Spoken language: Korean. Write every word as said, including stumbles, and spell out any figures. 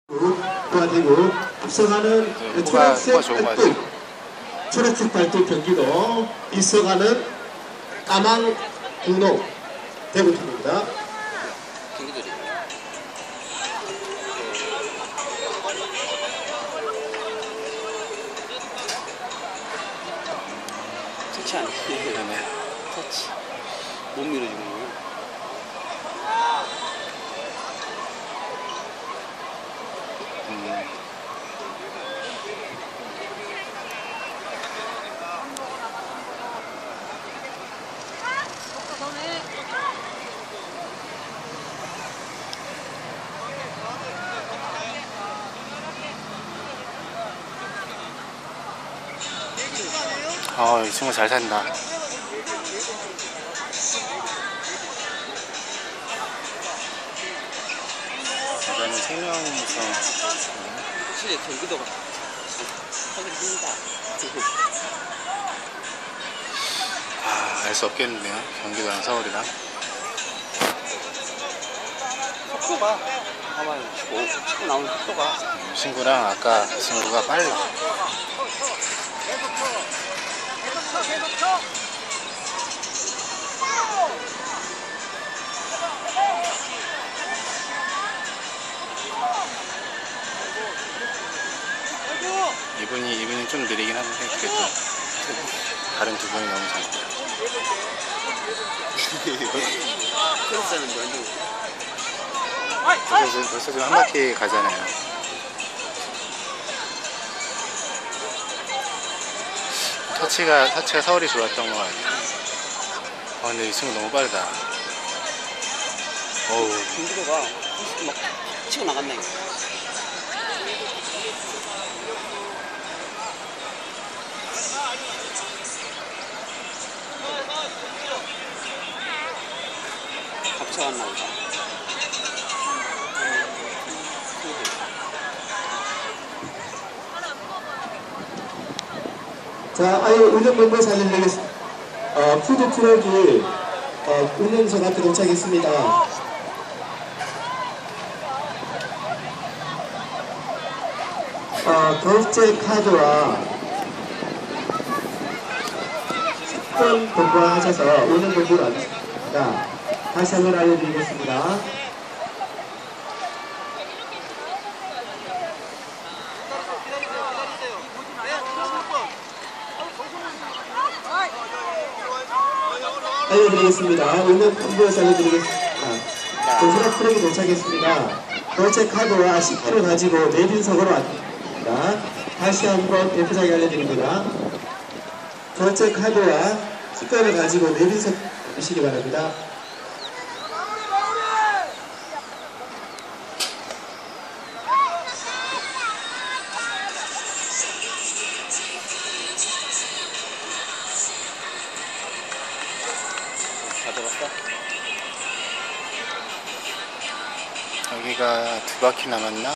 되고 앞서가는 초록색 발톱 초록색 발톱 경기도 있어가는 까망 군호 대구팀입니다. 터치 안 해. 네. 터치. 못 밀어주는 거야. 음. 아, 이 친구 잘 산다. 대단히 생명성. 확실히 경기도가 하긴 힘들다. 아, 알 수 없겠는데요. 경기도랑 서울이랑. 속도가 가만히 치고 나오는 속도가. 친구랑 아까 친구가 빨리. 이분이 이분이 좀 느리긴 한데 그래도 다른 두 분이 너무 잘한다. 벌써, 벌써 지금 한 바퀴 가잖아요. 터치가 터치가 서울이 좋았던 것 같아요. 아, 근데 이 친구 너무 빠르다. 어우, 경기도가 막 치고 나갔네. 겹쳐갔나 보다. 자, 아예 운영 멤버 살려드리겠습니다. 어, 푸드 트럭이 어, 운영석 앞에 도착했습니다. 어, 결제 카드와 식권 공부하셔서 운영 공부를 하겠습니다. 다시 한번 알려드리겠습니다. 알려드리겠습니다. 오늘 공부에서 알려드리겠습니다. 도시락 트럭이 도착했습니다. 결제 카드와 식권을 가지고 내빈석으로 왔습니다. 다시 한번 대표자에게 알려드립니다. 결제 카드와 식권을 가지고 내빈석 오시기 바랍니다. 여기가 두 바퀴 남았나?